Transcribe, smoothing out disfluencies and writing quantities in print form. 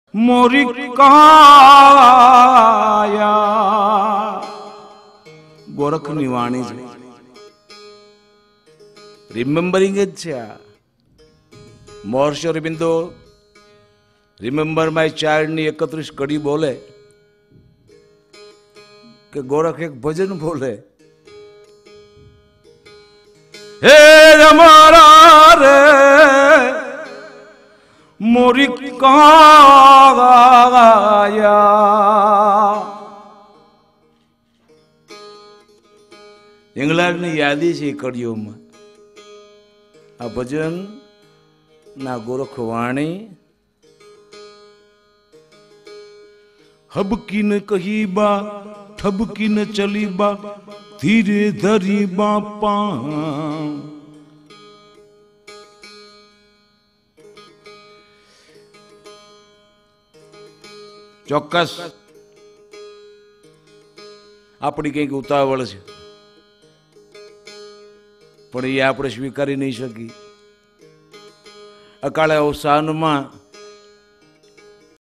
મોરી કાયા ગોરખની વાણી છે, રિમેમ્બરિંગ જ છે આ. Maharshi Aurobindo remember my child ની 31 કડી બોલે કે ગોરખ એક ભજન બોલે, હે અમારા રે મોરી કાયા. ઇંગ્લેન્ડની યાદી છે કડીઓમાં આ ભજન ના ગોરખ વાણી. હબકી ન કહી બા ઠબકી ન ચલી બા ધીરે ધરી બાપા. ચોક્કસ આપણી કંઈક ઉતાવળ છે, પણ એ આપણે સ્વીકારી નહીં શકી. અકાળે અવસાનમાં